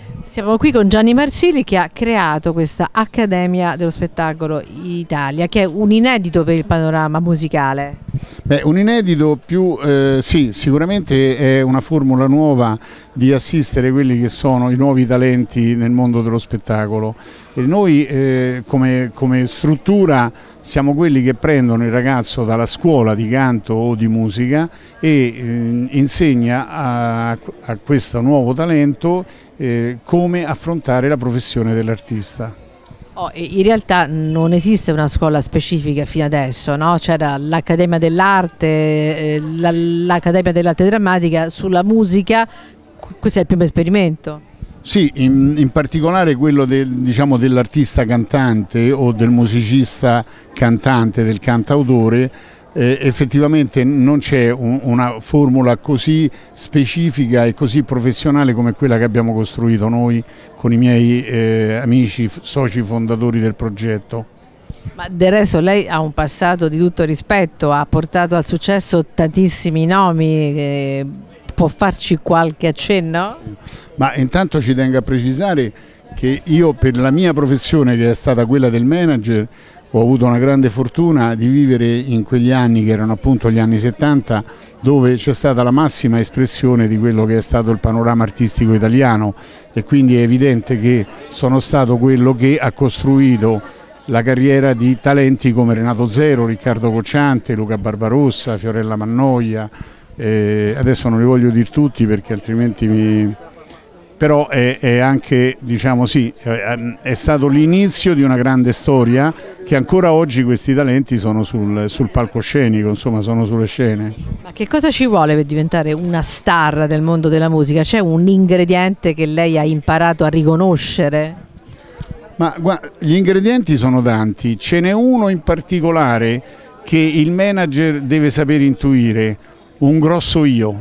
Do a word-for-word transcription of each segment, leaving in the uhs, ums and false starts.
Siamo qui con Gianni Marsili che ha creato questa Accademia dello Spettacolo Italia, che è un inedito per il panorama musicale. Beh, un inedito più, eh, sì, sicuramente è una formula nuova di assistere quelli che sono i nuovi talenti nel mondo dello spettacolo. E noi eh, come, come struttura siamo quelli che prendono il ragazzo dalla scuola di canto o di musica e eh, insegna a, a questo nuovo talento eh, come affrontare la professione dell'artista. Oh, in realtà non esiste una scuola specifica fino adesso, no? C'era l'Accademia dell'Arte, eh, l'Accademia dell'Arte Drammatica, sulla musica, questo è il primo esperimento. Sì, in, in particolare quello del, diciamo, dell'artista cantante o del musicista cantante, del cantautore, eh, effettivamente non c'è un, una formula così specifica e così professionale come quella che abbiamo costruito noi con i miei eh, amici, soci fondatori del progetto. Ma del resto lei ha un passato di tutto rispetto, ha portato al successo tantissimi nomi, eh, può farci qualche accenno? Ma intanto ci tengo a precisare che io, per la mia professione, che è stata quella del manager, ho avuto una grande fortuna di vivere in quegli anni che erano appunto gli anni settanta, dove c'è stata la massima espressione di quello che è stato il panorama artistico italiano, e quindi è evidente che sono stato quello che ha costruito la carriera di talenti come Renato Zero, Riccardo Cocciante, Luca Barbarossa, Fiorella Mannoia. Eh, adesso non li voglio dire tutti perché altrimenti mi... però è, è anche, diciamo sì, è, è stato l'inizio di una grande storia che ancora oggi questi talenti sono sul, sul palcoscenico, insomma sono sulle scene. Ma che cosa ci vuole per diventare una star del mondo della musica? C'è un ingrediente che lei ha imparato a riconoscere? Ma guarda, gli ingredienti sono tanti, ce n'è uno in particolare che il manager deve sapere intuire: un grosso io,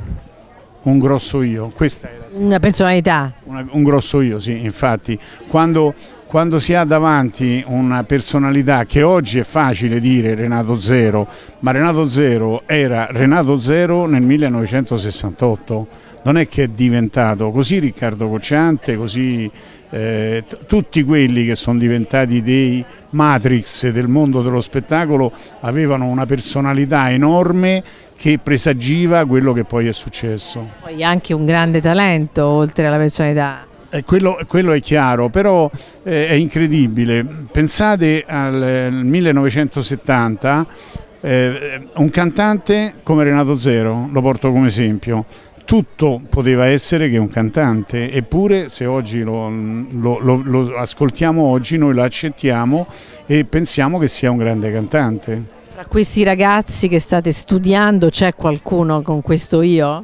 un grosso io, questa è la una personalità. Una, un grosso io, sì, infatti, quando, quando si ha davanti una personalità, che oggi è facile dire Renato Zero, ma Renato Zero era Renato Zero nel millenovecentosessantotto, non è che è diventato così Riccardo Cocciante, così eh, tutti quelli che sono diventati dei matrix del mondo dello spettacolo avevano una personalità enorme che presagiva quello che poi è successo. Poi anche un grande talento oltre alla personalità. Eh, quello, quello è chiaro, però eh, è incredibile. Pensate al millenovecentosettanta, eh, un cantante come Renato Zero, lo porto come esempio, tutto poteva essere che un cantante, eppure se oggi lo, lo, lo, lo ascoltiamo oggi noi lo accettiamo e pensiamo che sia un grande cantante. Tra questi ragazzi che state studiando c'è qualcuno con questo io?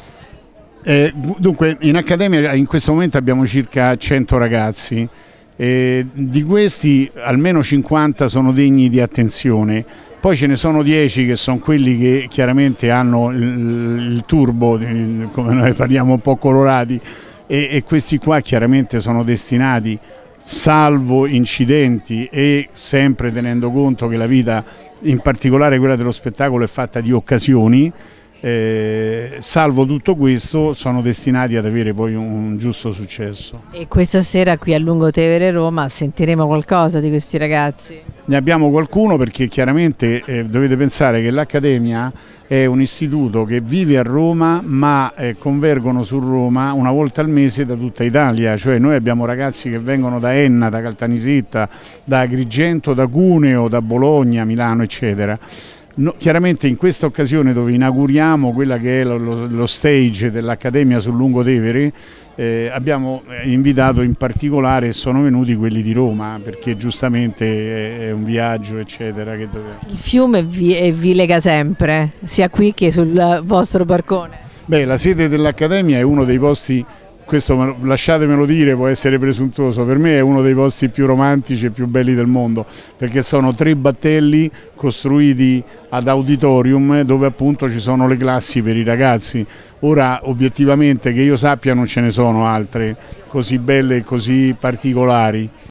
Eh, dunque in Accademia in questo momento abbiamo circa cento ragazzi, eh, di questi almeno cinquanta sono degni di attenzione, poi ce ne sono dieci che sono quelli che chiaramente hanno il, il turbo, come noi parliamo un po' colorati, e, e questi qua chiaramente sono destinati, salvo incidenti e sempre tenendo conto che la vita, in particolare quella dello spettacolo, è fatta di occasioni, eh, salvo tutto questo sono destinati ad avere poi un, un giusto successo. E questa sera qui a Lungotevere Roma sentiremo qualcosa di questi ragazzi? Ne abbiamo qualcuno, perché chiaramente eh, dovete pensare che l'Accademia è un istituto che vive a Roma, ma eh, convergono su Roma una volta al mese da tutta Italia, cioè noi abbiamo ragazzi che vengono da Enna, da Caltanissetta, da Agrigento, da Cuneo, da Bologna, Milano eccetera. No, chiaramente in questa occasione dove inauguriamo quella che è lo, lo, lo stage dell'Accademia sul Lungotevere, eh, abbiamo invitato in particolare, e sono venuti quelli di Roma, perché giustamente è, è un viaggio eccetera. Che dove... Il fiume vi, eh, vi lega sempre, sia qui che sul vostro barcone? Beh, la sede dell'Accademia è uno dei posti, questo lasciatemelo dire, può essere presuntuoso, per me è uno dei posti più romantici e più belli del mondo, perché sono tre battelli costruiti ad auditorium dove appunto ci sono le classi per i ragazzi. Ora obiettivamente che io sappia non ce ne sono altre così belle e così particolari.